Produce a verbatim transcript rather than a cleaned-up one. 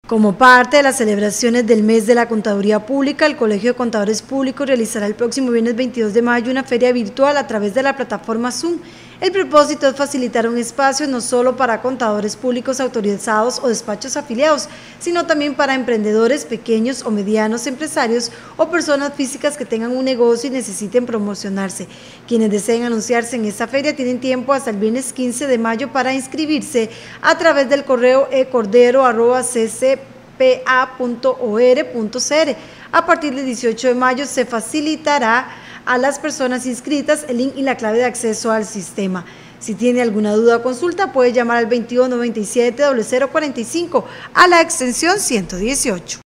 Como parte de las celebraciones del mes de la Contaduría Pública, el Colegio de Contadores Públicos realizará el próximo viernes veintidós de mayo una feria virtual a través de la plataforma Zoom. El propósito es facilitar un espacio no solo para contadores públicos autorizados o despachos afiliados, sino también para emprendedores, pequeños o medianos empresarios o personas físicas que tengan un negocio y necesiten promocionarse. Quienes deseen anunciarse en esta feria tienen tiempo hasta el viernes quince de mayo para inscribirse a través del correo e cordero arroba c c p a punto o r punto c r. A partir del dieciocho de mayo se facilitará a las personas inscritas el link y la clave de acceso al sistema. Si tiene alguna duda o consulta, puede llamar al veintidós noventa y siete cero cero cuarenta y cinco a la extensión ciento dieciocho.